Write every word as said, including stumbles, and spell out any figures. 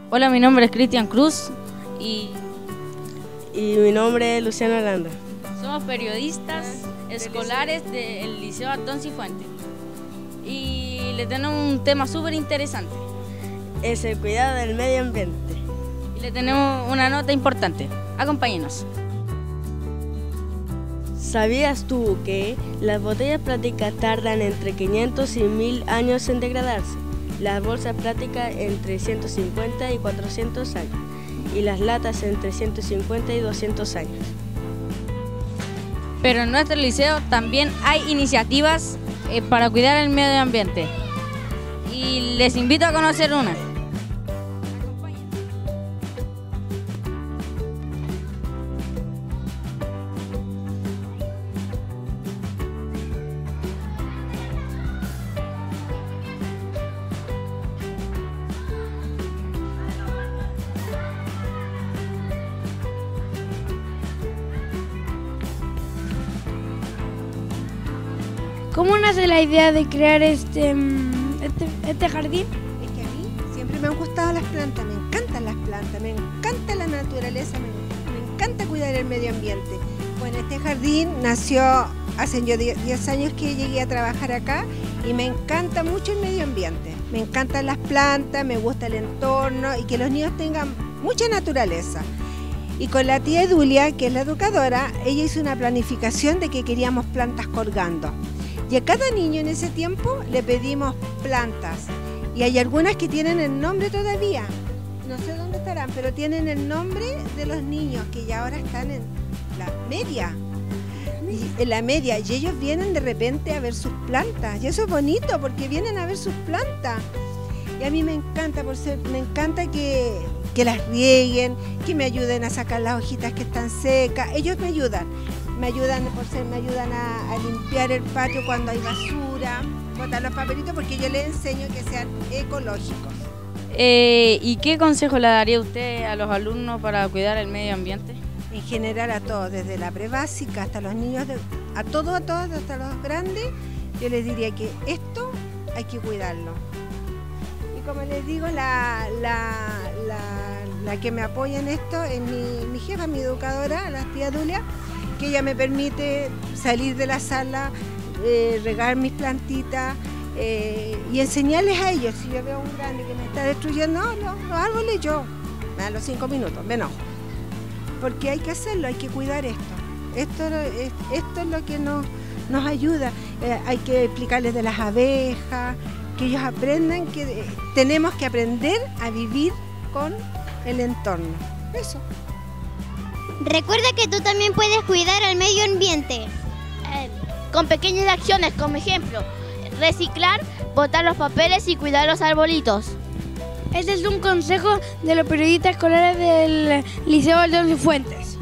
Hola, mi nombre es Cristian Cruz y, y mi nombre es Luciano Aranda. Somos periodistas escolares del Liceo Antón Cifuentes y le tenemos un tema súper interesante. Es el cuidado del medio ambiente. Y le tenemos una nota importante. Acompáñenos. ¿Sabías tú que las botellas plásticas tardan entre quinientos y mil años en degradarse? Las bolsas plásticas entre ciento cincuenta y cuatrocientos años y las latas entre ciento cincuenta y doscientos años. Pero en nuestro liceo también hay iniciativas eh, para cuidar el medio ambiente y les invito a conocer una. ¿Cómo nace la idea de crear este, este, este jardín? Es que a mí siempre me han gustado las plantas, me encantan las plantas, me encanta la naturaleza, me, me encanta cuidar el medio ambiente. Bueno, este jardín nació hace yo diez años que llegué a trabajar acá y me encanta mucho el medio ambiente. Me encantan las plantas, me gusta el entorno y que los niños tengan mucha naturaleza. Y con la tía Edulia, que es la educadora, ella hizo una planificación de que queríamos plantas colgando. Y a cada niño en ese tiempo le pedimos plantas. Y hay algunas que tienen el nombre todavía. No sé dónde estarán, pero tienen el nombre de los niños que ya ahora están en la media. Y en la media. Y ellos vienen de repente a ver sus plantas. Y eso es bonito porque vienen a ver sus plantas. Y a mí me encanta, por ser, me encanta que, que las rieguen, que me ayuden a sacar las hojitas que están secas. Ellos me ayudan. Me ayudan, por ser, me ayudan a, a limpiar el patio cuando hay basura, botar los papelitos, porque yo les enseño que sean ecológicos. Eh, ¿Y qué consejo le daría usted a los alumnos para cuidar el medio ambiente? En general a todos, desde la prebásica hasta los niños, de, a todos, a todos, hasta los grandes, yo les diría que esto hay que cuidarlo. Y como les digo, la, la, la, la que me apoya en esto es mi, mi jefa, mi educadora, la tía Dulia, que ella me permite salir de la sala, eh, regar mis plantitas eh, y enseñarles a ellos. Si yo veo a un grande que me está destruyendo no, los, los árboles, yo me dan los cinco minutos, me enojo. Porque hay que hacerlo, hay que cuidar esto. Esto es, esto es lo que nos, nos ayuda. Eh, hay que explicarles de las abejas, que ellos aprendan que eh, tenemos que aprender a vivir con el entorno. Eso. Recuerda que tú también puedes cuidar al medio ambiente. Eh, con pequeñas acciones, como ejemplo, reciclar, botar los papeles y cuidar los arbolitos. Este es un consejo de los periodistas escolares del Liceo Antón Cifuentes.